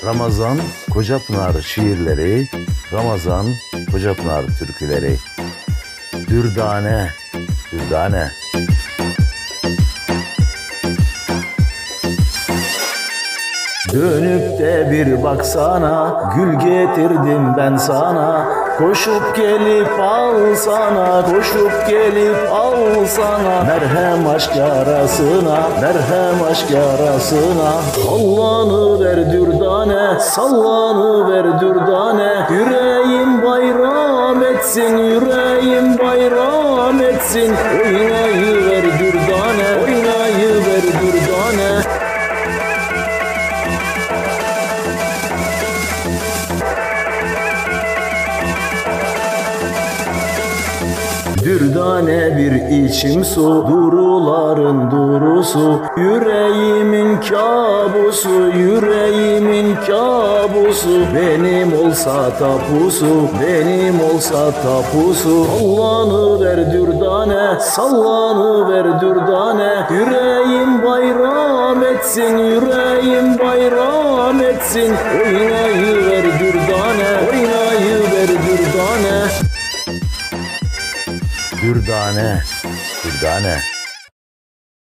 Ramazan Kocapınar şiirleri, Ramazan Kocapınar türküleri. Dürdane, dürdane. Dönüp de bir baksana, gül getirdim ben sana. Koşup gelip alsana, koşup gelip alsana. Merhem aşk yarasına, merhem aşk yarasına. Sallanıver dürdane, sallanıver dürdane. Yüreğim bayram etsin, yüreğim bayram etsin. Oynayıver dürdane, oynayıver dürdane. Dürdane bir içim su, duruların durusu. Yüreğimin kabusu, yüreğimin kabusu. Benim olsa tapusu, benim olsa tapusu. Sallanıver dürdane, sallanıver dürdane. Yüreğim bayram etsin, yüreğim bayram etsin. Oynayıver dürdane, oynayıver dürdane. Dürdane, dürdane.